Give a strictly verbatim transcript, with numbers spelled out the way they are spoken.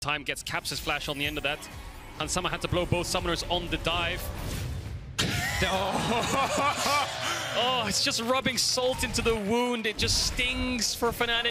Time gets Cap's flash on the end of that. And Sama had to blow both summoners on the dive. Oh. Oh, it's just rubbing salt into the wound. It just stings for Fnatic.